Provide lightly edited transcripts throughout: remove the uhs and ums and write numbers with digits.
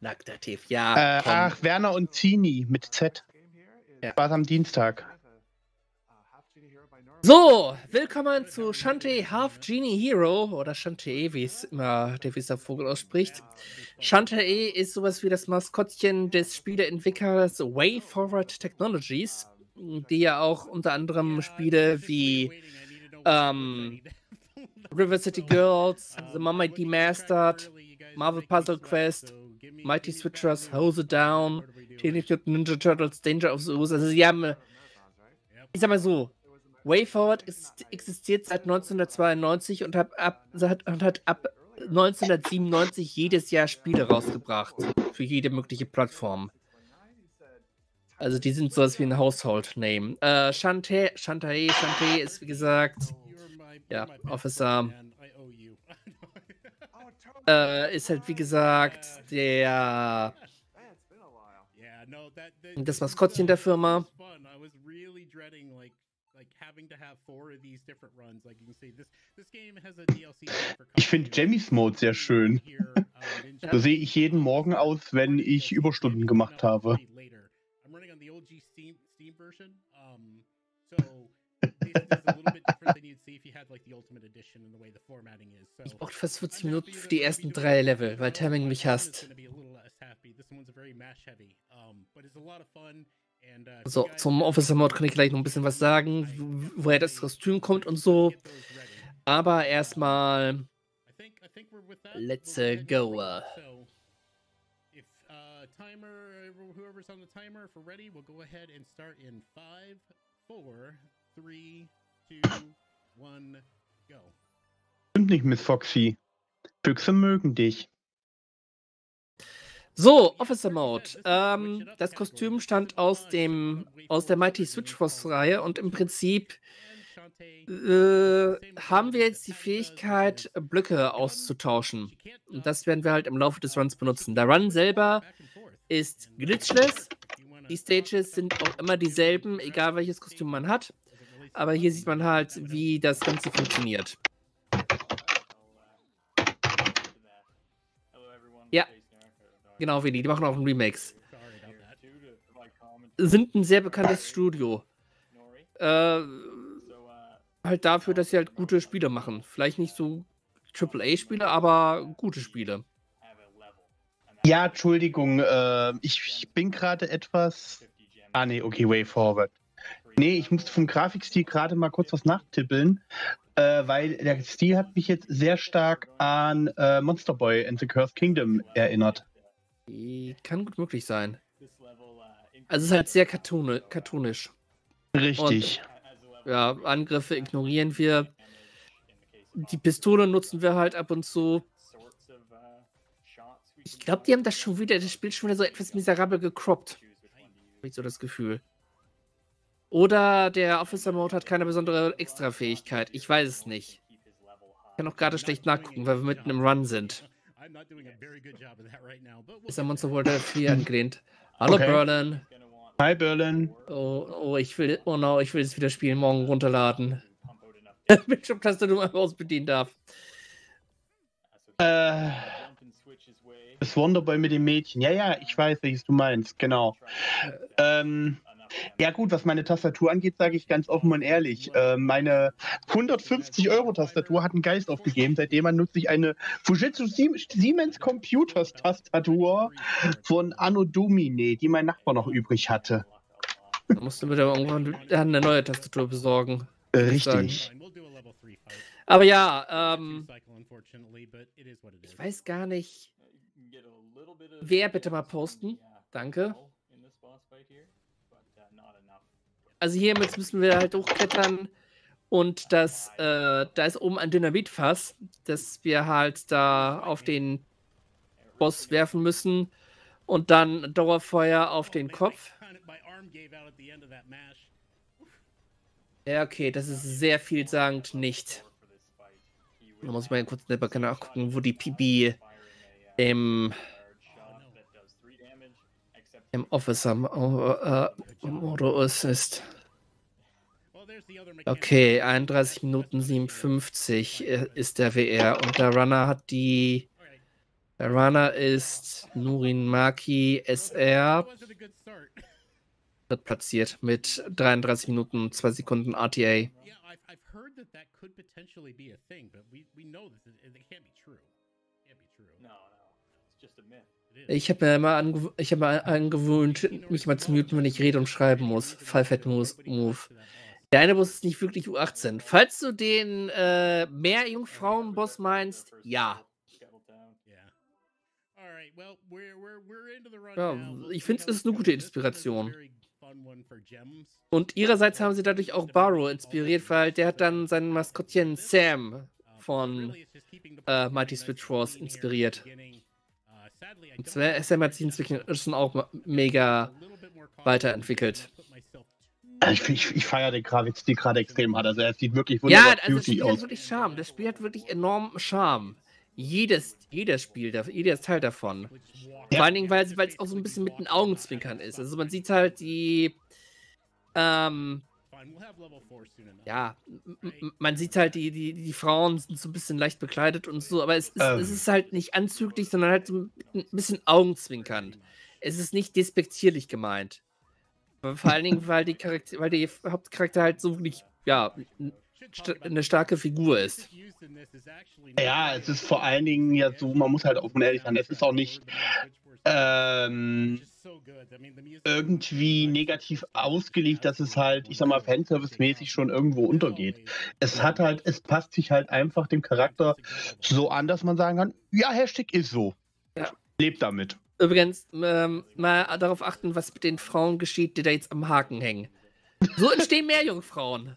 Naktativ, ja. Ach, Werner und Zini mit Z. Ja. War am Dienstag. So, willkommen zu Shantae Half Genie Hero oder Shantae, wie es immer der Vogel ausspricht. Shantae ist sowas wie das Maskottchen des Spieleentwicklers WayForward Technologies, die ja auch unter anderem Spiele wie River City Girls, The Mermaid Demastered, Marvel Puzzle Quest, Mighty Switchers, Hose Down, Teenage Mutant Ninja Turtles, Danger of the Ooze. Also sie haben, ich sag mal so, WayForward existiert seit 1992 und hat ab 1997 jedes Jahr Spiele rausgebracht. Für jede mögliche Plattform. Also die sind sowas wie ein Household Name. Shantae ist wie gesagt, ja, Officer. Ist halt wie gesagt das Maskottchen der Firma. Ich finde Jemmys Mode sehr schön. So sehe ich jeden Morgen aus, wenn ich Überstunden gemacht habe. Ich brauche fast 40 Minuten für die ersten 3 Level, weil Tamming mich hasst. So, zum Officer-Mode kann ich gleich noch ein bisschen was sagen, woher das Kostüm kommt und so. Aber erstmal let's go. Whoever's on the timer, if we're ready, we'll go ahead and start in 5, 4, 3, 2, 1, go. Stimmt nicht, Miss Foxy. Füchse mögen dich. So, Officer Mode. Das Kostüm stammt aus der Mighty Switch Force Reihe und im Prinzip haben wir jetzt die Fähigkeit, Blöcke auszutauschen. Und das werden wir halt im Laufe des Runs benutzen. Der Run selber ist glitchless. Die Stages sind auch immer dieselben, egal welches Kostüm man hat. Aber hier sieht man halt, wie das Ganze funktioniert. Ja, genau, Willi, die machen auch Remakes. Sind ein sehr bekanntes Studio. Halt dafür, dass sie halt gute Spiele machen. Vielleicht nicht so AAA-Spiele, aber gute Spiele. Ja, Entschuldigung, ich bin gerade etwas... Ah, nee, okay, WayForward. Nee, ich musste vom Grafikstil gerade mal kurz was nachtippeln, weil der Stil hat mich jetzt sehr stark an Monster Boy and the Cursed Kingdom erinnert. Kann gut möglich sein. Also es ist halt sehr cartoonisch. Richtig. Und, ja, Angriffe ignorieren wir. Die Pistole nutzen wir halt ab und zu. Ich glaube, die haben das Spiel schon wieder so etwas miserabel gecroppt. Habe ich so das Gefühl. Oder der Officer-Mode hat keine besondere Extra-Fähigkeit. Ich weiß es nicht. Ich kann auch gerade schlecht nachgucken, weil wir mitten im Run sind. Ist der Monster World 4 angelehnt. Hallo, okay. Berlin. Hi, Berlin. Oh, ich will es wieder spielen, morgen runterladen. Bildschirmtaste nur mal ausbedienen darf. Das Wonderboy mit dem Mädchen. Ja, ich weiß, welches du meinst, genau. Ja gut, was meine Tastatur angeht, sage ich ganz offen und ehrlich. Meine 150-Euro-Tastatur hat einen Geist aufgegeben. Seitdem nutze ich eine Fujitsu Siemens Computers Tastatur von Anno Domini, die mein Nachbar noch übrig hatte. Da musst du mir aber irgendwann eine neue Tastatur besorgen. Richtig. Aber ja, ich weiß gar nicht. Wer bitte mal posten? Danke. Also hier müssen wir halt hochklettern und da ist oben ein Dynamitfass, das wir halt da auf den Boss werfen müssen und dann Dauerfeuer auf den Kopf. Ja, okay, das ist sehr vielsagend nicht. Da muss ich mal kurz nachgucken, wo die PB im Officer-Modus ist. Okay, 31 Minuten 57 ist der WR und der Runner hat die Der Runner ist Nurin Maki SR. wasn't a good start. Wird platziert mit 33 Minuten und 2 Sekunden RTA. Yeah, I've heard that could potentially be a thing, but we know this it can't be true. Can't be true. No, it's just a myth. It is. Ich habe mir immer angewöhnt, mich mal zu muten, wenn ich rede und schreiben muss. Five-Head Move. Der eine Boss ist nicht wirklich U18. Falls du den Meerjungfrauen-Boss meinst, ja. Yeah. All right. Well, we're into the run Ja, now. ich finde, es ist eine gute Inspiration. Very fun one for Gems. Und ihrerseits haben sie dadurch auch Barrow inspiriert, weil der hat dann sein Maskottchen Sam von Mighty Switch Force inspiriert. Und Sam hat sich inzwischen schon auch mega weiterentwickelt. Ich feiere den Grafikstil gerade extrem hart. Also er sieht wirklich Ja, wunderbar also das cutie Spiel hat aus. wirklich Charme. Das Spiel hat wirklich enormen Charme. Jedes Teil davon. Ja. Vor allen Dingen, weil es auch so ein bisschen mit den Augenzwinkern ist. Also man sieht halt die, ja, man sieht halt die Frauen sind so ein bisschen leicht bekleidet und so, aber es ist halt nicht anzüglich, sondern halt so ein bisschen augenzwinkernd. Es ist nicht despektierlich gemeint. Aber vor allen Dingen, weil die Hauptcharakter halt so wirklich, ja, eine starke Figur ist. Ja, es ist vor allen Dingen ja so, man muss halt offen und ehrlich sein, es ist auch nicht irgendwie negativ ausgelegt, dass es halt, ich sag mal, Fanservice-mäßig schon irgendwo untergeht. Es passt sich halt einfach dem Charakter so an, dass man sagen kann, ja, Hashtag ist so. Ja. Lebt damit. Übrigens, mal darauf achten, was mit den Frauen geschieht, die da jetzt am Haken hängen. So entstehen mehr Jungfrauen.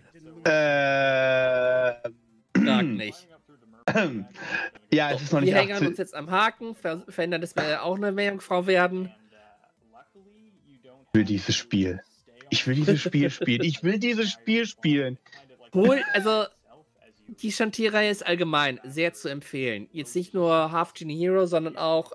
Frag nicht. Ja, es ist noch nicht Wir hängen 18. uns jetzt am Haken, verhindern, dass wir auch eine Meerjungfrau werden. Ich will dieses Spiel. Ich will dieses Spiel spielen. Ich will dieses Spiel spielen. Also, die Shantae-Reihe ist allgemein sehr zu empfehlen. Jetzt nicht nur Half Genie Hero, sondern auch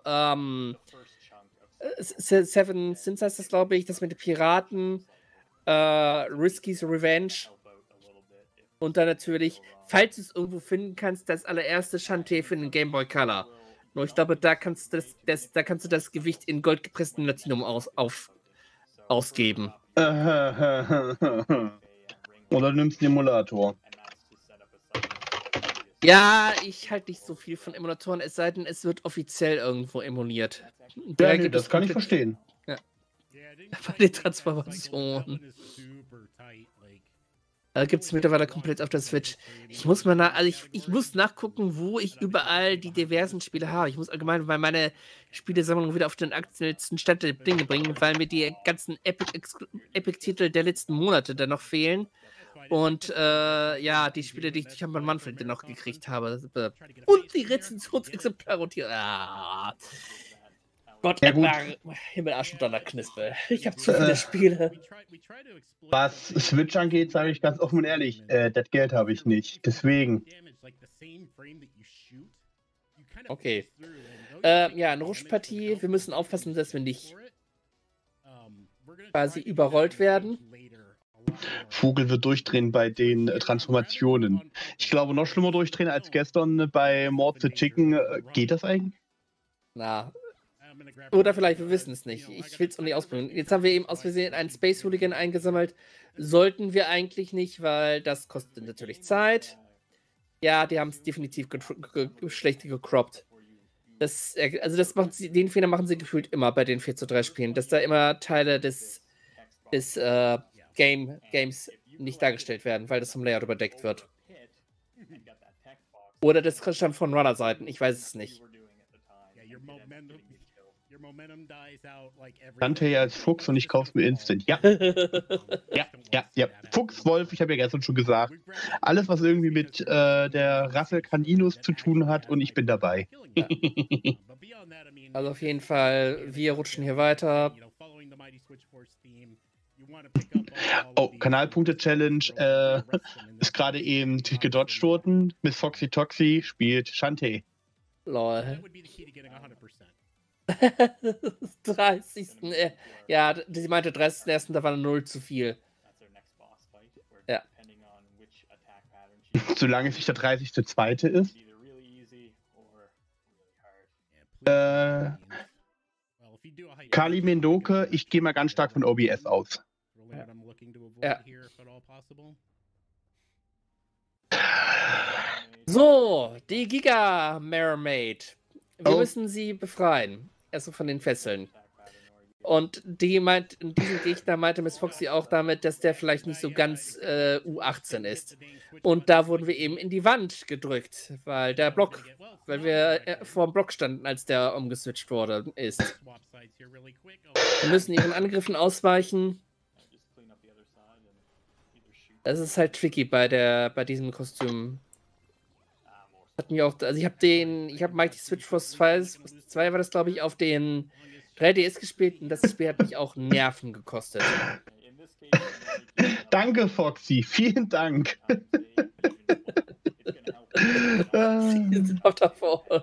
Seven Sins heißt das, glaube ich, das mit den Piraten, Risky's Revenge. Und dann natürlich, falls du es irgendwo finden kannst, das allererste Shantae für den Game Boy Color. Nur ich glaube, da kannst du das Gewicht in goldgepresstem Latinum ausgeben. Oder du nimmst einen Emulator. Ja, ich halte nicht so viel von Emulatoren, es sei denn, es wird offiziell irgendwo emuliert. Ja, nee, das kann ich verstehen. Ja. Bei den Transformationen. Gibt es mittlerweile komplett auf der Switch. Ich muss ich muss nachgucken, wo ich überall die diversen Spiele habe. Ich muss allgemein mal meine Spielesammlung wieder auf den aktuellsten Stand der Dinge bringen, weil mir die ganzen Epic-Titel der letzten Monate dann noch fehlen. Und ja, die Spiele, die ich durch Hermann Manfred dann noch gekriegt habe. Und die Rezensionsexemplare und die. Gott, ja, gut. Himmel, Arsch und Donnerknispel. Ich habe zu viele Spiele. Was Switch angeht, sage ich ganz offen und ehrlich, das Geld habe ich nicht. Deswegen. Okay. Ja, eine Rutschpartie. Wir müssen aufpassen, dass wir nicht quasi überrollt werden. Vogel wird durchdrehen bei den Transformationen. Ich glaube, noch schlimmer durchdrehen als gestern bei Mord the Chicken. Geht das eigentlich? Na. Oder vielleicht, wir wissen es nicht. Ich will es noch nicht ausprobieren. Jetzt haben wir eben aus Versehen einen Space Hooligan eingesammelt. Sollten wir eigentlich nicht, weil das kostet natürlich Zeit. Ja, die haben es definitiv schlecht gecroppt. Den Fehler machen sie gefühlt immer bei den 4:3 Spielen, dass da immer Teile des Games nicht dargestellt werden, weil das vom Layout überdeckt wird. Oder das stammt von Runner-Seiten, ich weiß es nicht. Kannte ja als Fuchs und ich kauf's mir instant. Ja. Ja. Fuchswolf, ich habe ja gestern schon gesagt. Alles, was irgendwie mit der Rasse Caninus zu tun hat und ich bin dabei. Also auf jeden Fall, wir rutschen hier weiter. Oh, Kanalpunkte-Challenge ist gerade eben gedodged worden. Miss Foxy Toxy spielt Shantae. Lol. 30. Ja, sie meinte 30.1. da war eine 0 zu viel. Ja. Solange es nicht der 30.2. ist. Kali Mendoke, ich gehe mal ganz stark von OBS aus. Ja. So, die Giga Mermaid. Wir müssen sie befreien. Also von den Fesseln. Und diesen Gegner meinte Miss Foxy auch damit, dass der vielleicht nicht so ganz U18 ist. Und da wurden wir eben in die Wand gedrückt, weil wir vor dem Block standen, als der umgeswitcht ist. Wir müssen ihren Angriffen ausweichen. Das ist halt tricky bei diesem Kostüm. Hat mir auch, also ich habe Mighty Switch Force 2 war das, glaube ich, auf den 3DS gespielt und das Spiel hat mich auch Nerven gekostet. Danke, Foxy. Vielen Dank. Sie sind auch davor.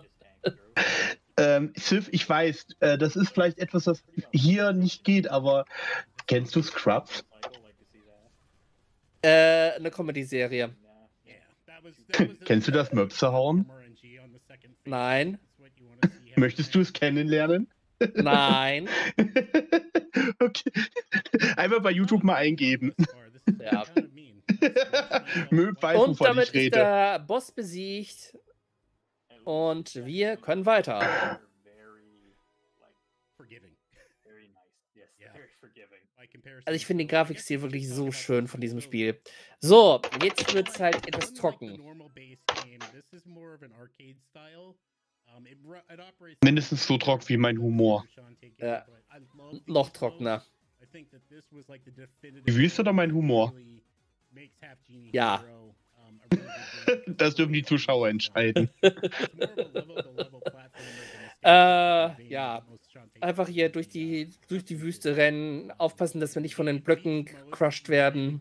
Sif, ich weiß, das ist vielleicht etwas, das hier nicht geht, aber kennst du Scrubs? Eine Comedy-Serie. Kennst du das Möpsehorn? Nein. Möchtest du es kennenlernen? Nein. Okay. Einfach bei YouTube mal eingeben. Ja. Möb weiß, Und wovon damit ich rede. ist der Boss besiegt. Und wir können weiter. Also ich finde den Grafikstil wirklich so schön von diesem Spiel. So, jetzt wird es halt etwas trocken. Mindestens so trocken wie mein Humor. Ja, noch trockener. Die Wüste oder mein Humor? Ja. Das dürfen die Zuschauer entscheiden. Ja. Einfach hier durch die Wüste rennen, aufpassen, dass wir nicht von den Blöcken gecrushed werden.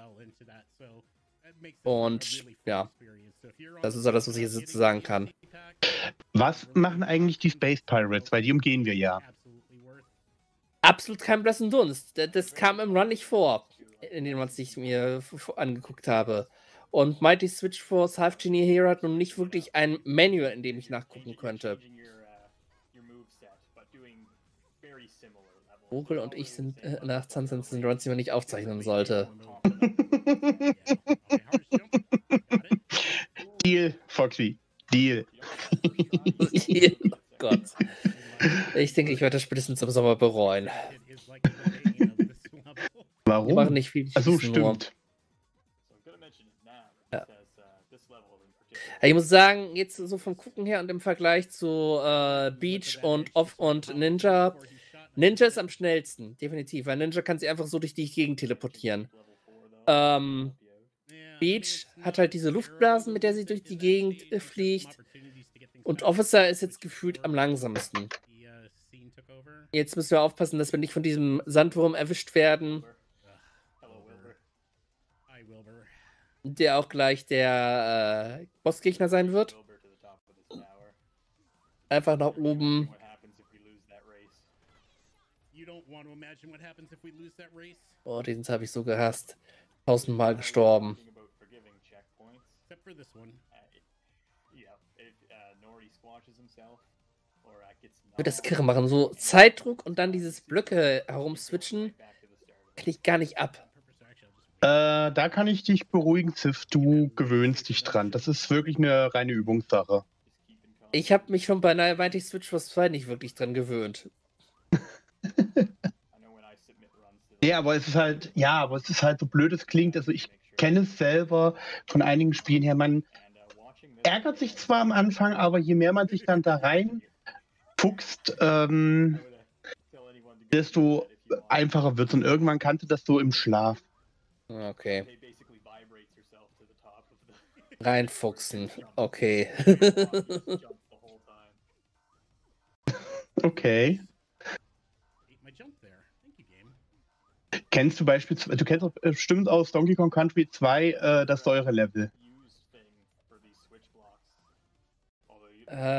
Und ja, das ist alles, was ich jetzt dazu sagen kann. Was machen eigentlich die Space Pirates? Weil die umgehen wir ja. Absolut kein blassen Dunst. Das kam im Run nicht vor, in dem ich mir angeguckt habe. Und Mighty Switch Force Half Genie Hero hat nun nicht wirklich ein Manual, in dem ich nachgucken könnte. Vogel und ich sind nach Sunset Runs, die man nicht aufzeichnen sollte. Deal, Foxy. Deal. Oh Gott. Ich denke, ich werde das spätestens im Sommer bereuen. Warum? Wir machen nicht viel. Achso, stimmt. Ja. Ich muss sagen, jetzt so vom Gucken her und im Vergleich zu Beach und Ninja. Ninja ist am schnellsten, definitiv, weil Ninja kann sich einfach so durch die Gegend teleportieren. Beach hat halt diese Luftblasen, mit der sie durch die Gegend fliegt. Und Officer ist jetzt gefühlt am langsamsten. Jetzt müssen wir aufpassen, dass wir nicht von diesem Sandwurm erwischt werden. Der auch gleich der Bossgegner sein wird. Einfach nach oben. Oh, den habe ich so gehasst. 1000-mal gestorben. Ich würde das kirre machen. So Zeitdruck und dann dieses Blöcke herumswitchen, kann ich gar nicht ab. Da kann ich dich beruhigen, Ziff. Du gewöhnst dich dran. Das ist wirklich eine reine Übungssache. Ich habe mich schon bei Mighty Switch Force 2 nicht wirklich dran gewöhnt. Ja, aber es ist halt, so blöd es klingt. Also ich kenne es selber von einigen Spielen her. Man ärgert sich zwar am Anfang, aber je mehr man sich dann da rein fuchst, desto einfacher wird es. Und irgendwann kannte das so im Schlaf. Okay. Reinfuchsen. Okay. Okay. Kennst du beispielsweise, du kennst doch bestimmt aus Donkey Kong Country 2 das Säurelevel.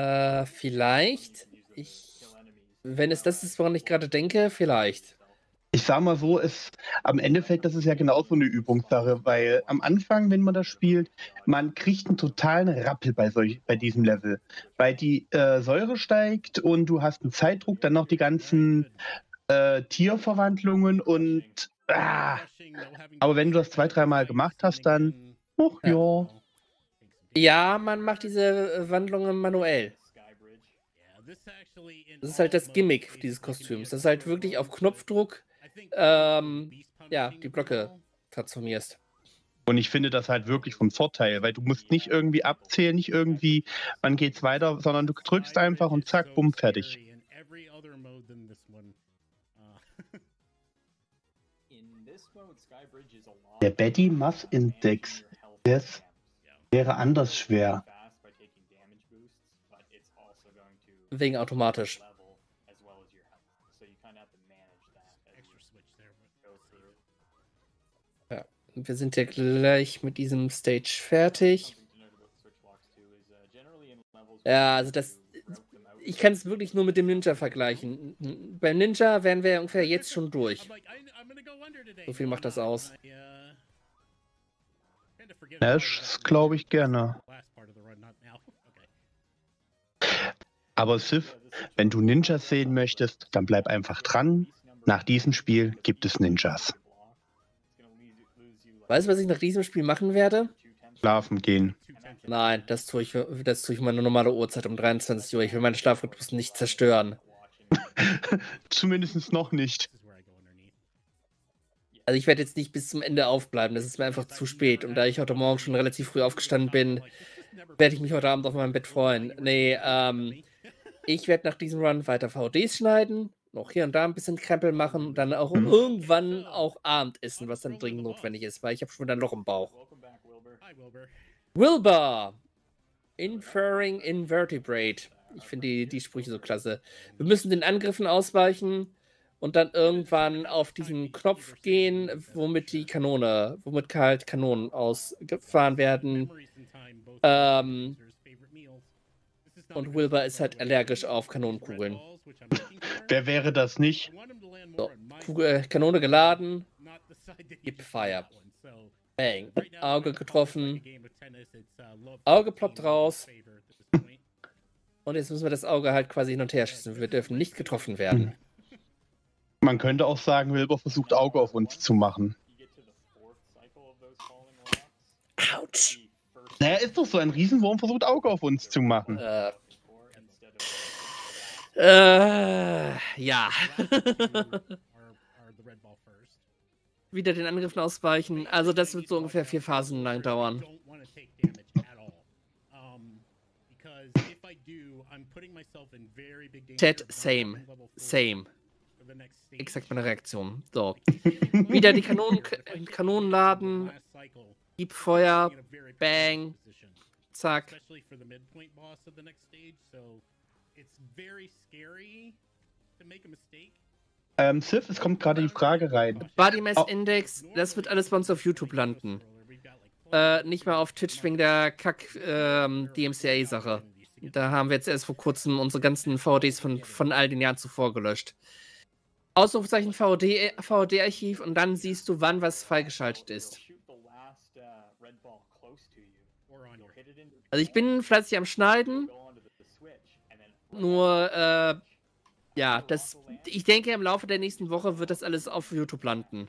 Vielleicht. Wenn es das ist, woran ich gerade denke, vielleicht. Ich sag mal so, am Endeffekt, das ist ja genauso eine Übungssache, weil am Anfang, wenn man das spielt, man kriegt einen totalen Rappel bei diesem Level, weil die Säure steigt und du hast einen Zeitdruck, dann noch die ganzen Tierverwandlungen und aber wenn du das 2, 3 Mal gemacht hast, dann ja. Ja, man macht diese Wandlungen manuell. Das ist halt das Gimmick dieses Kostüms. Das ist halt wirklich auf Knopfdruck ja, die Blöcke transformierst. Und ich finde das halt wirklich vom Vorteil, weil du musst nicht irgendwie abzählen, nicht irgendwie, wann geht's weiter, sondern du drückst einfach und zack, bumm, fertig. Der Betty Mass Index, das wäre anders schwer. Wegen automatisch. Ja, wir sind ja gleich mit diesem Stage fertig. Ja, also ich kann es wirklich nur mit dem Ninja vergleichen. Beim Ninja wären wir ungefähr jetzt schon durch. So viel macht das aus. Das glaube ich gerne. Aber Sif, wenn du Ninjas sehen möchtest, dann bleib einfach dran. Nach diesem Spiel gibt es Ninjas. Weißt du, was ich nach diesem Spiel machen werde? Schlafen gehen. Nein, das tue ich meine normale Uhrzeit um 23 Uhr. Ich will meinen Schlafrhythmus nicht zerstören. Zumindest noch nicht. Also ich werde jetzt nicht bis zum Ende aufbleiben. Das ist mir einfach zu spät. Und da ich heute Morgen schon relativ früh aufgestanden bin, werde ich mich heute Abend auf meinem Bett freuen. Nee, ich werde nach diesem Run weiter VDs schneiden, noch hier und da ein bisschen Krempel machen und dann auch irgendwann auch Abendessen, was dann dringend notwendig ist, weil ich habe schon wieder ein Loch im Bauch. Wilbur! Inferring Invertebrate. Ich finde die Sprüche so klasse. Wir müssen den Angriffen ausweichen und dann irgendwann auf diesen Knopf gehen, womit halt Kanonen ausgefahren werden. Und Wilbur ist halt allergisch auf Kanonenkugeln. Wer wäre das nicht? So, Kanone geladen, gib Fire. Bang. Auge getroffen. Auge ploppt raus. Und jetzt müssen wir das Auge halt quasi hin und her schießen. Wir dürfen nicht getroffen werden. Man könnte auch sagen, Wilbur versucht Auge auf uns zu machen. Autsch. Naja, ist doch so, ein Riesenwurm versucht Auge auf uns zu machen. Ja. Wieder den Angriffen ausweichen. Also das wird so ungefähr 4 Phasen lang dauern. Ted, same. Exakt meine Reaktion. So. Wieder die Kanonen laden. Gib Feuer. Bang. Zack. Sif, es kommt gerade die Frage rein. Body Mass Index, das wird alles bei uns auf YouTube landen. Nicht mal auf Twitch wegen der DMCA-Sache. Da haben wir jetzt erst vor kurzem unsere ganzen VDs von all den Jahren zuvor gelöscht. Ausrufezeichen VD-Archiv und dann siehst du, wann was freigeschaltet ist. Also ich bin fleißig am Schneiden. Nur, ja, ich denke, im Laufe der nächsten Woche wird das alles auf YouTube landen.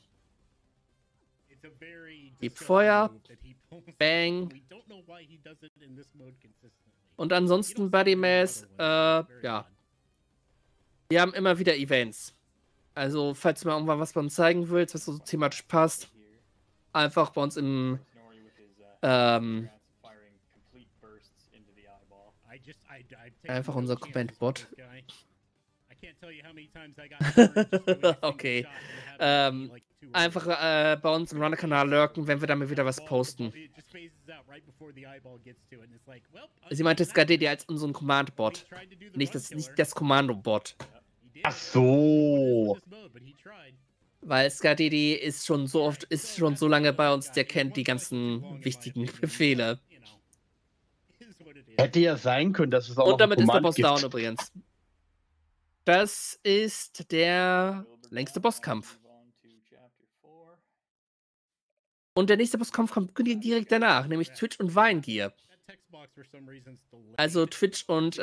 Gib Feuer. Bang. Und ansonsten Body Mass, ja. Wir haben immer wieder Events. Also, falls du mal irgendwann was bei uns zeigen willst, was so thematisch passt, einfach bei uns im einfach unser Comment-Bot. Okay. Einfach bei uns im Runner-Kanal lurken, wenn wir damit wieder was posten. Sie meinte SKDD als unseren Command-Bot. Nicht das Kommando-Bot. Ach so. Weil SKDD ist schon so lange bei uns, der kennt die ganzen wichtigen Befehle. Hätte ja sein können, dass es auch Und noch damit ist der Boss gibt. down übrigens. Das ist der längste Bosskampf. Und der nächste Bosskampf kommt direkt danach, nämlich Twitch und Weingier. Also Twitch und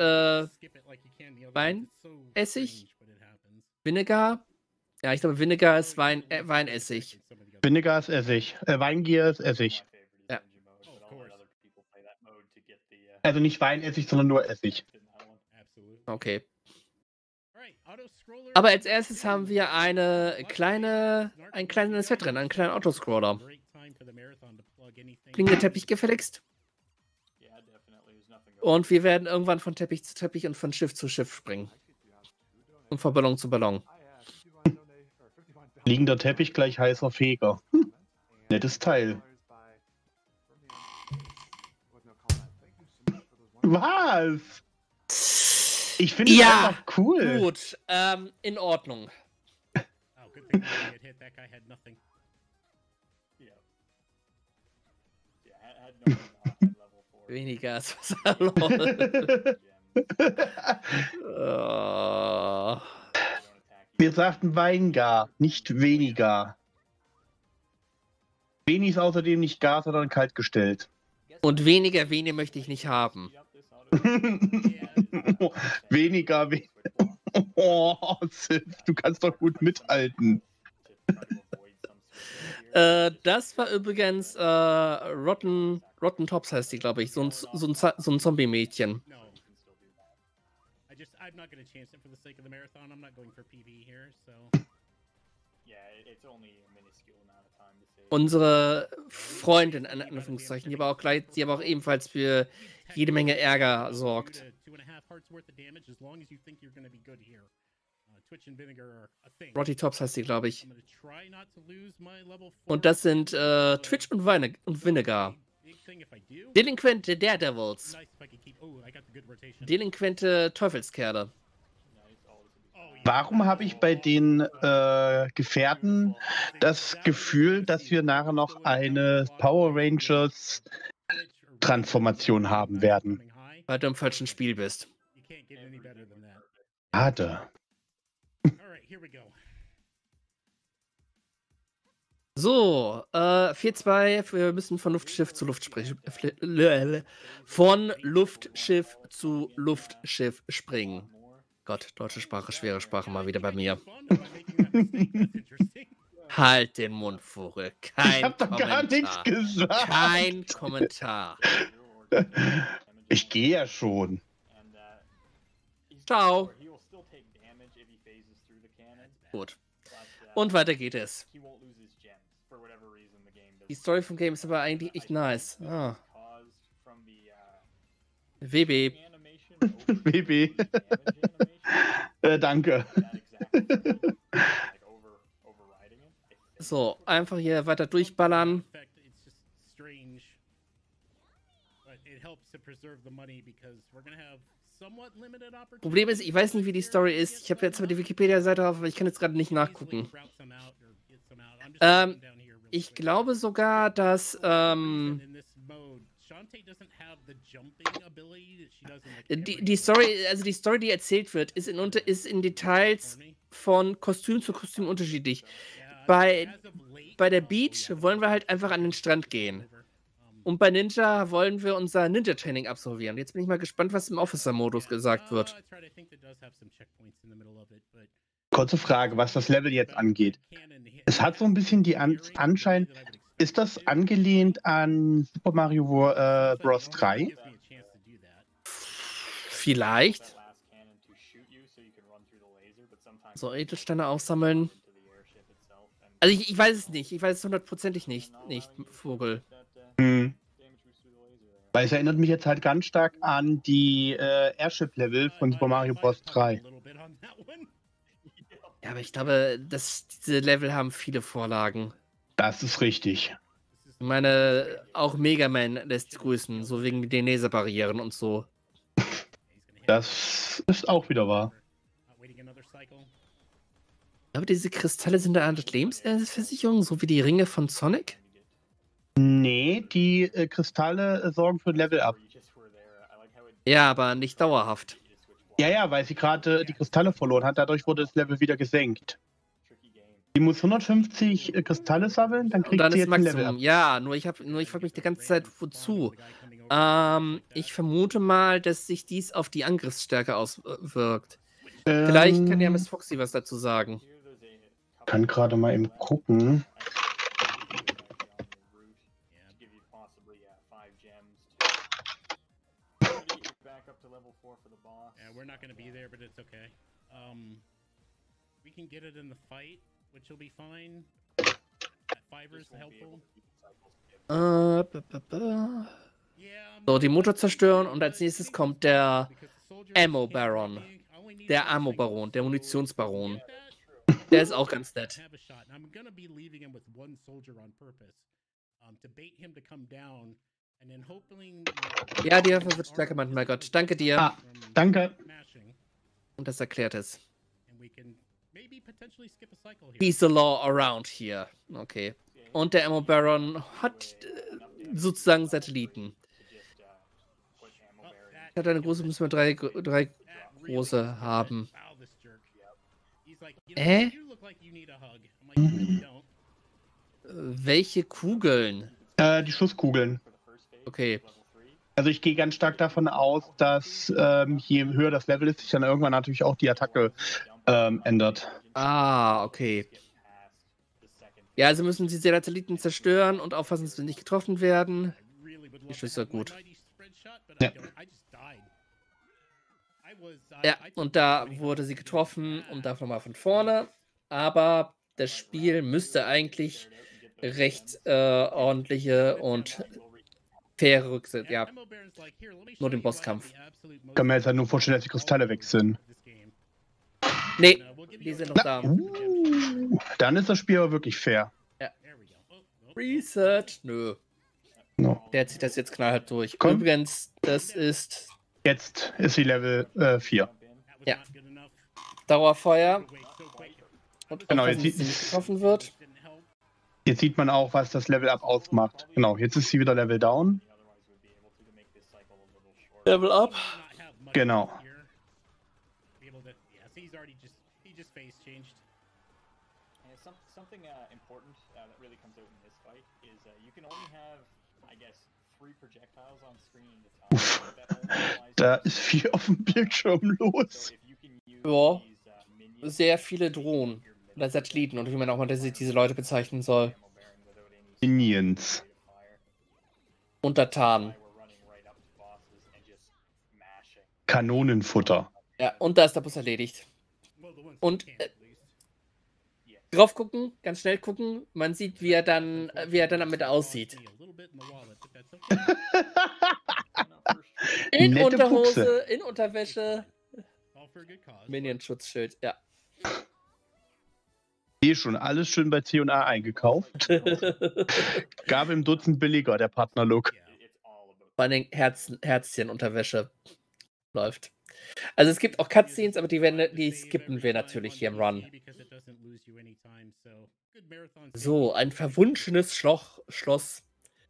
Weinessig? Vinegar? Ja, ich glaube Vinegar ist Weinessig. Vinegar ist Essig. Weingier ist Essig. Ja. Also nicht Weinessig, sondern nur Essig. Okay. Aber als erstes haben wir ein kleines Wettrennen, einen kleinen Autoscroller. Klingende Teppich gefälligst. Und wir werden irgendwann von Teppich zu Teppich und von Schiff zu Schiff springen. Und von Ballon zu Ballon. Liegender Teppich gleich heißer Feger. Nettes Teil. Was? Ich finde das einfach cool. Gut, in Ordnung. Weniger als was. Wir sagten Weingar, nicht weniger. Wenig ist außerdem nicht gar, sondern kalt gestellt. Und weniger Vene möchte ich nicht haben. Weniger. Oh, Sif, du kannst doch gut mithalten. Das war übrigens Rotten Tops heißt die, glaube ich. So ein Zombie-Mädchen. I'm not going to chance it for the sake of the marathon. I'm not going for PV here, so. Yeah, it's only a minuscule amount of time to save. Unsere Freundin, in Anführungszeichen, die aber auch ebenfalls für jede Menge Ärger sorgt. Rotti Tops heißt sie, glaube ich. Und das sind Twitch und Vinegar. Delinquente Daredevils. Delinquente Teufelskerle. Warum habe ich bei den Gefährten das Gefühl, dass wir nachher noch eine Power Rangers Transformation haben werden? Weil du im falschen Spiel bist. Schade. So, 4-2, wir müssen von Luftschiff zu Luftschiff springen. Gott, deutsche Sprache, schwere Sprache mal wieder bei mir. Halt den Mund, Vogel. Ich hab doch gar nichts gesagt. Kein Kommentar. Ich gehe ja schon. Ciao. Gut. Und weiter geht es. Die Story vom Game ist aber eigentlich echt nice. Ah. WB. WB. Danke. So, einfach hier weiter durchballern. Problem ist, ich weiß nicht, wie die Story ist. Ich habe jetzt zwar die Wikipedia-Seite auf, aber ich kann jetzt gerade nicht nachgucken. Ich glaube sogar, dass die Story, die erzählt wird, ist in Details von Kostüm zu Kostüm unterschiedlich. Bei der Beach wollen wir halt einfach an den Strand gehen. Und bei Ninja wollen wir unser Ninja-Training absolvieren. Jetzt bin ich mal gespannt, was im Officer-Modus gesagt wird. Kurze Frage, was das Level jetzt angeht. Es hat so ein bisschen die Anschein, ist das angelehnt an Super Mario Bros. 3? Vielleicht. So, Edelsteine aufsammeln. Also ich weiß es nicht. Ich weiß es hundertprozentig nicht, Vogel. Weil es erinnert mich jetzt halt ganz stark an die Airship-Level von Super Mario Bros. 3. Ja, aber ich glaube, diese Level haben viele Vorlagen. Das ist richtig. Ich meine, auch Mega Man lässt grüßen, so wegen den Laserbarrieren und so. Das ist auch wieder wahr. Aber diese Kristalle sind eine Art Lebensversicherung, so wie die Ringe von Sonic? Nee, die Kristalle sorgen für ein Level-Up. Ja, aber nicht dauerhaft. Ja, weil sie gerade die Kristalle verloren hat, dadurch wurde das Level wieder gesenkt. Die muss 150 Kristalle sammeln, dann Und kriegt dann sie ist jetzt ein Level Maximum. up. Ja, nur ich frage mich die ganze Zeit, wozu? Ich vermute mal, dass sich dies auf die Angriffsstärke auswirkt. Vielleicht kann ja Miss Foxy was dazu sagen. Kann gerade mal eben gucken. Yeah, we're not going to be there, but it's okay. We can get it in the fight, which will be fine. That fiver's helpful. So, die Motor zerstören und als nächstes kommt der Ammo Baron. Der Ammo Baron, der Munitionsbaron. Der ist auch ganz nett. I'm gonna be leaving him with one soldier on purpose, to bait him to come down, and then hoping. Ja, die Waffe wird stärker, mein Gott. Danke dir. Ah, danke. Und das erklärt es. And we can maybe potentially skip a cycle here. He's the law around here. Okay. Und der Ammo Baron hat sozusagen Satelliten. Er hat eine große, müssen wir drei große haben. Welche Kugeln? Die Schusskugeln. Okay. Also ich gehe ganz stark davon aus, dass je höher das Level ist, sich dann irgendwann natürlich auch die Attacke ändert. Ah, okay. Ja, also müssen sie die Satelliten zerstören und aufpassen, dass sie nicht getroffen werden. Das ist ja gut. Ja. Ja, und da wurde sie getroffen und davon mal von vorne. Aber das Spiel müsste eigentlich recht ordentliche und faire Rücksicht. Ja, nur den Bosskampf. Ich kann mir jetzt halt nur vorstellen, dass die Kristalle weg sind. Nee, die sind noch da. Dann ist das Spiel aber wirklich fair. Ja. Research? Nö. No. Der zieht das jetzt knallhart durch. Komm. Übrigens, das ist Jetzt ist sie Level 4. Ja. Dauerfeuer. Und Genau, aufpassen, jetzt dass sie nicht getroffen wird. Jetzt sieht man auch, was das Level Up ausmacht. Genau, jetzt ist sie wieder Level Down. Level Up. Genau. Something important that really comes out in this fight is you can only have, I guess, 3 projectiles on screen at a time. That only applies Da to- ist viel auf dem Bildschirm los. So if you can use Ja. these, minions Sehr viele Drohnen. Oder Satelliten. Und wie man auch mal diese Leute bezeichnen soll. ammo bearing without any Minions. rate of fire, Untertanen. we're running right up to bosses and just mashing. Kanonenfutter. Ja, und da ist der Bus erledigt. Und drauf gucken, ganz schnell gucken. Man sieht, wie er dann damit aussieht. In Nette Unterhose, Buchse. in Unterwäsche. Minion-Schutzschild, ja. Schon alles schön bei C&A eingekauft. Gab im Dutzend billiger, der Partnerlook. It's all about Vor allem Herzchen Unterwäsche läuft. Also es gibt auch Cutscenes, aber die skippen wir natürlich hier im Run. So, ein verwunschenes Schloss.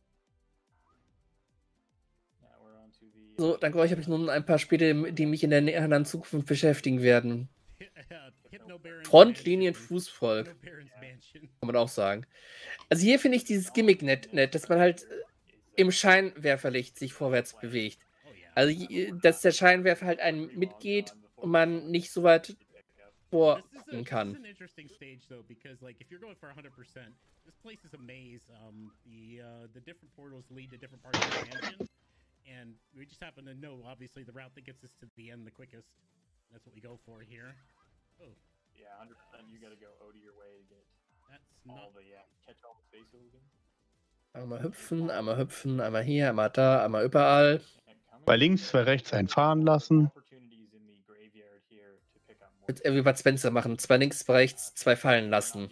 now we're on to the So, dank euch habe ich nun ein paar Spiele, die mich in der näheren Zukunft beschäftigen werden. Frontlinien Fußvolk, kann man auch sagen. Also hier finde ich dieses Gimmick nett, dass man halt im Scheinwerferlicht sich vorwärts bewegt. Also, dass der Scheinwerfer halt einen mitgeht und man nicht so weit vorgucken kann. This is an interesting stage though, because like if you're going for 100%, this place is a maze. The different portals lead to different parts of the mansion, and we just happen to know obviously the route that gets us to the end the quickest. That's what we go for here. Oh, yeah, 100%. You gotta go out of your way to get that's all not. the catch all the space moving. Einmal hüpfen, einmal hier, einmal da, einmal überall. Bei links, bei rechts ein fahren lassen. Opportunities in the graveyard here to pick up more. Mit wie Bud Spencer machen. 2 links, 2 rechts, 2 fallen lassen.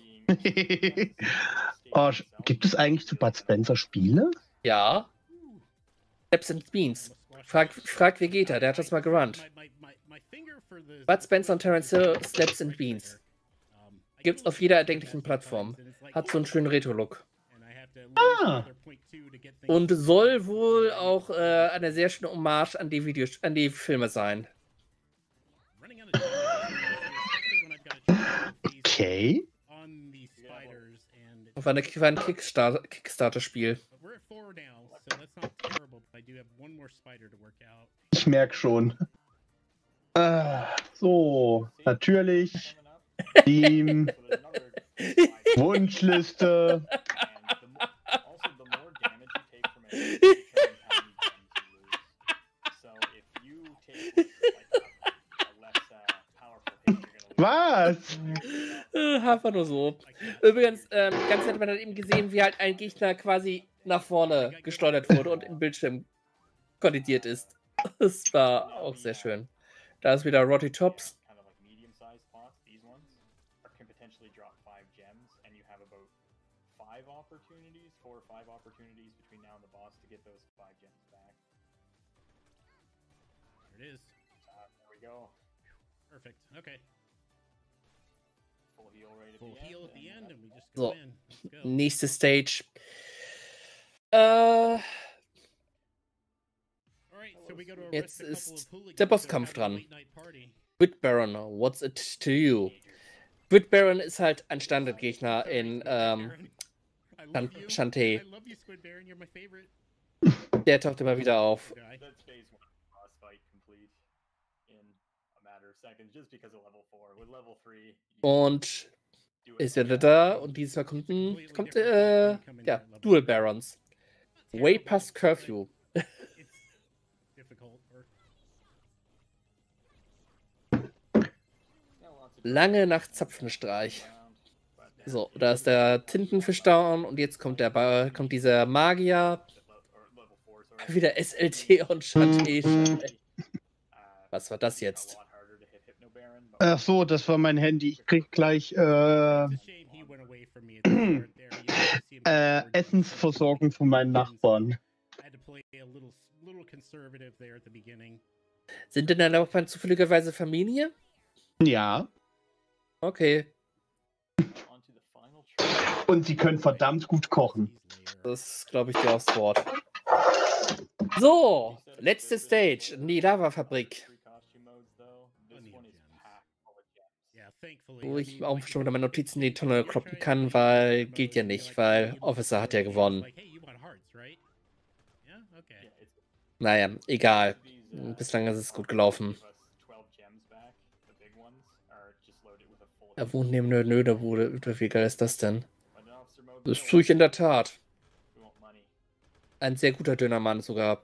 Oh, gibt es eigentlich zu Bud Spencer Spiele? Ja. Steps and Beans. Frag Vegeta, der hat das mal gerannt. Bud Spencer und Terence Hill, Steps and Beans. Gibt's auf jeder erdenklichen Plattform. Hat so einen schönen Retro-Look. Ah. Und soll wohl auch eine sehr schöne Hommage an die Filme sein. Okay. war ein Kickstarter-Spiel. But we're at 4 now, so that's not terrible. But I do have one more spider to work out. Ich merke schon. So, natürlich. Team, Wunschliste. Was? Einfach nur so. Übrigens, ganz nett, man hat eben gesehen, wie halt ein Gegner quasi nach vorne gesteuert wurde und im Bildschirm kollidiert ist. Das war auch sehr schön. Da ist wieder Rotty Tops. There it is. There we go. Perfect. Okay. Full heal right at Full the heal end. at the end, and we just So. go in. Let's go. Nächste Stage. Alright, so we go to Jetzt arrest a couple ist of hooligans der that are Bosskampf having a dran. late-night party. Whit Baron, what's it to you? Whit Baron ist halt ein Standardgegner in Shantae. I love you, Squid Baron. You're my favorite Der taucht immer wieder auf. guy. That's phase 1 boss fight complete in a matter of seconds, just because of level 4. With level 3, Und ist wieder da und dieses Mal kommt ja, Dual Barons. Way past Curfew. It's difficult. Lange nach Zapfenstreich. So, da ist der Tintenfisch down und jetzt kommt dieser Magier. Wieder SLT und Shantae. Was war das jetzt? Ach so, das war mein Handy. Ich krieg gleich Essensversorgung von meinen Nachbarn. Sind denn deine Nachbarn zufälligerweise Familie? Ja. Okay. Und sie können verdammt gut kochen. Das glaube ich dir aufs Wort. So, letzte Stage in die Lava-Fabrik. Wo ich auch schon wieder meine Notizen in die Tonne kloppen kann, weil geht ja nicht, weil Officer hat ja gewonnen. Naja, egal. Bislang ist es gut gelaufen. Er wohnt neben der Nöderbude. Wie geil ist das denn? Das tue ich in der Tat. Ein sehr guter Dönermann sogar.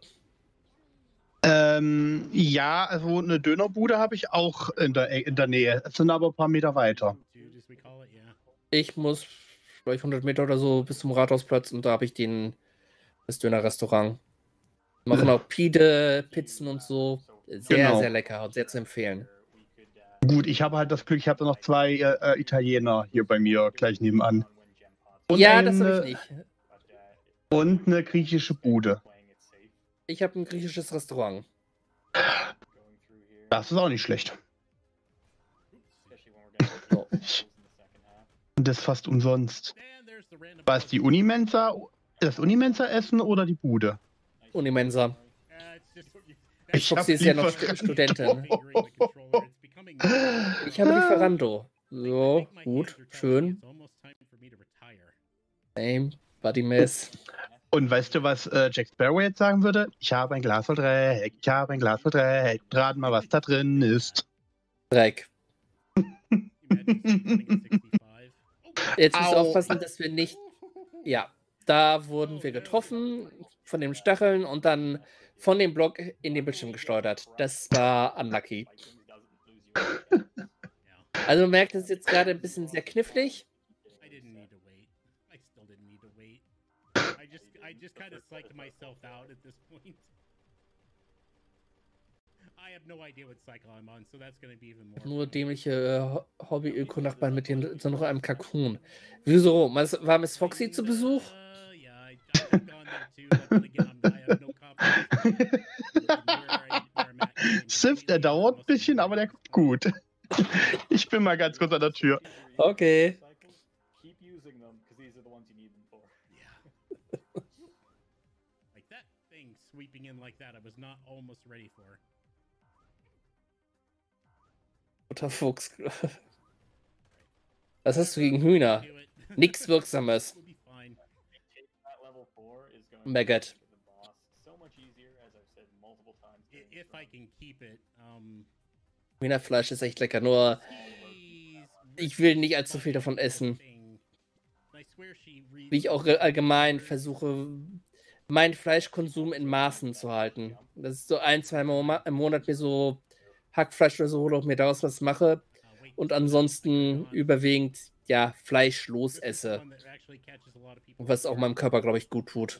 Ja, also eine Dönerbude habe ich auch in der Nähe. Es sind aber ein paar Meter weiter. Ich muss vielleicht 100 Meter oder so bis zum Rathausplatz und da habe ich das Dönerrestaurant. Machen auch Pide, Pizzen und so. Sehr, sehr lecker und sehr zu empfehlen. Gut, ich habe halt das Glück, ich habe da noch 2 Italiener hier bei mir gleich nebenan. Und ja, das habe ich nicht. Und eine griechische Bude. Ich habe ein griechisches Restaurant. Das ist auch nicht schlecht. So. Und das fast umsonst. War es die Unimensa, das Unimensa-Essen oder die Bude? Unimensa. Ich hab Foxy ist ja noch Studentin. Ich habe Lieferando. So, gut, schön. Same, Buddy Miss. Und weißt du, was Jack Sparrow jetzt sagen würde? Ich habe ein Glas voll Dreck, ich habe ein Glas voll Dreck. Rat mal, was da drin ist. Dreck. Jetzt müssen wir aufpassen, dass wir nicht... Ja, da wurden wir getroffen von den Stacheln und dann von dem Block in den Bildschirm gesteuert. Das war unlucky. Also man merkt, es ist jetzt gerade ein bisschen sehr knifflig. I just kind of psyched myself out at this point. I have no idea what cycle I'm on, so that's going to be even more. Nur dämliche Hobby-Öko-Nachbarn mit so noch einem Kalkun. Wieso? War Miss Foxy zu Besuch? Yeah, I've gone there too, but again, I have no confidence. Sift, der dauert ein bisschen, aber der kommt gut. Ich bin mal ganz kurz an der Tür. Okay. Keep using them, because these are the ones you need them for. Yeah. Like that thing sweeping in like that, I was not almost ready for. Guter Fuchs. Was hast du gegen Hühner? Nix Wirksames. Maggot. If I can keep it, Hühnerfleisch ist echt lecker, nur ich will nicht allzu viel davon essen. Wie ich auch allgemein versuche, meinen Fleischkonsum in Maßen zu halten. Das ist so 1-2 Mal im Monat mir so Hackfleisch oder so hole und mir daraus was mache und ansonsten überwiegend ja fleischlos esse. Und was auch meinem Körper, glaube ich, gut tut.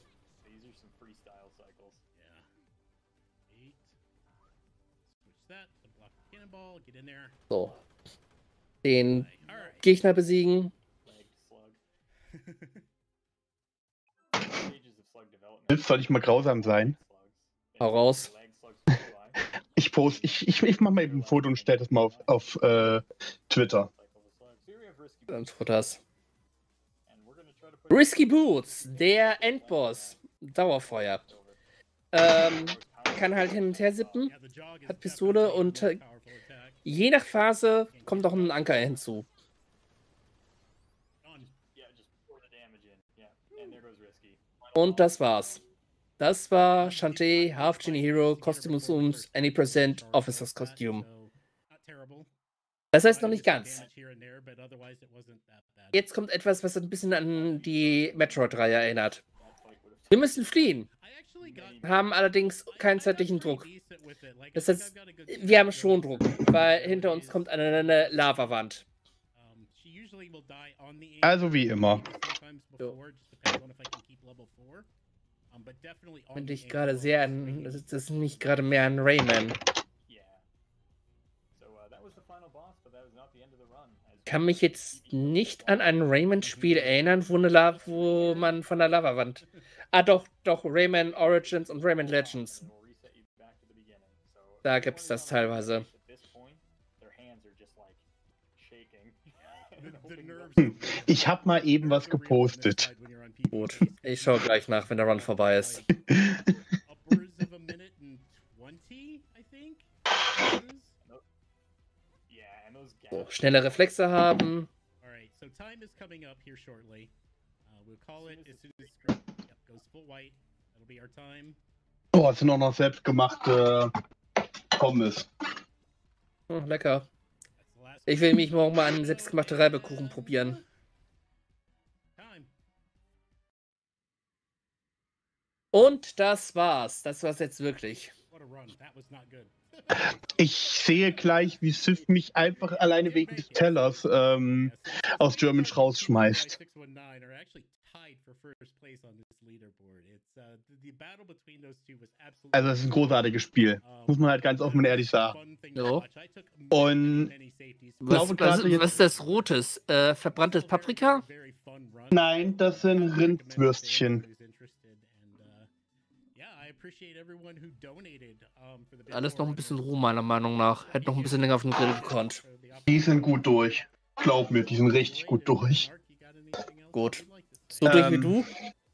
So. Den Gegner besiegen. Soll ich mal grausam sein? Hau raus. Ich mach mal eben ein Foto und stell das mal auf Twitter. Dann tut das. Risky Boots, der Endboss. Dauerfeuer. Kann halt hin und her sippen, hat Pistole und je nach Phase kommt auch ein Anker hinzu. Und das war's. Das war Shantae, Half Genie Hero, Costumes Ums, Any Percent, Officers Costume. Das heißt noch nicht ganz. Jetzt kommt etwas, was ein bisschen an die Metroid-Reihe erinnert. Wir müssen fliehen, haben allerdings keinen zeitlichen Druck. Das heißt, wir haben schon Druck, weil hinter uns kommt eine Lavawand. Also wie immer. So. Finde ich gerade sehr an. Das ist nicht gerade mehr an Rayman. Kann mich jetzt nicht an ein Rayman-Spiel erinnern, wo man von der Lavawand. Ah, doch, Rayman Origins und Rayman Legends. Da gibt es das teilweise. Ich habe mal eben was gepostet. Gut, ich schaue gleich nach, wenn der Run vorbei ist. So, schnelle Reflexe haben. Oh, es sind auch noch selbstgemachte Pommes. Oh, lecker. Ich will mich morgen mal an selbstgemachte Reibekuchen probieren. Und das war's. Das war's jetzt wirklich. Ich sehe gleich, wie Sif mich einfach alleine wegen des Tellers aus German rausschmeißt. Also das ist ein großartiges Spiel. Muss man halt ganz offen und ehrlich sagen. So. Und was ist das Rotes? Verbranntes Paprika? Nein, das sind Rindwürstchen. Alles noch ein bisschen roh, meiner Meinung nach. Hätte noch ein bisschen länger auf den Grill gekonnt. Die sind gut durch. Glaub mir, die sind richtig gut durch. Gut. So durch wie du?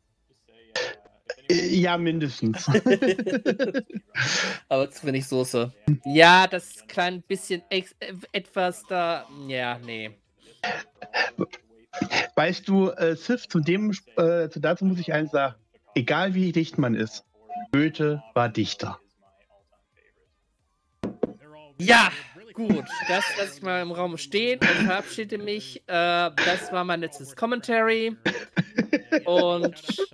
Ja, mindestens. Aber zu wenig Soße. Ja, das kleine bisschen etwas da. Ja, nee. Weißt du, Sif, dazu muss ich eins sagen. Egal wie dicht man ist, Goethe war Dichter. Ja, gut. Das lasse ich mal im Raum stehen und verabschiede mich. Das war mein letztes Commentary. Und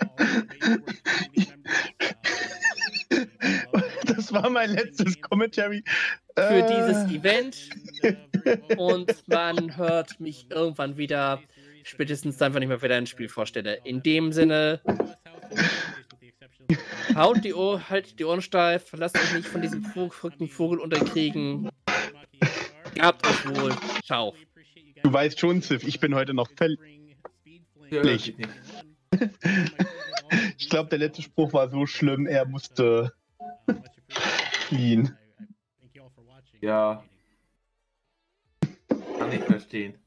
das war mein letztes Commentary für dieses Event. Und man hört mich irgendwann wieder, spätestens dann, wenn ich mir wieder ein Spiel vorstelle. In dem Sinne, halt die Ohren steif, lasst euch nicht von diesem verrückten Vogel unterkriegen. Habt euch wohl. Ciao. Du weißt schon, Sif, ich bin heute noch völlig. Ich glaube, der letzte Spruch war so schlimm, er musste fliehen. Ja. Kann ich verstehen.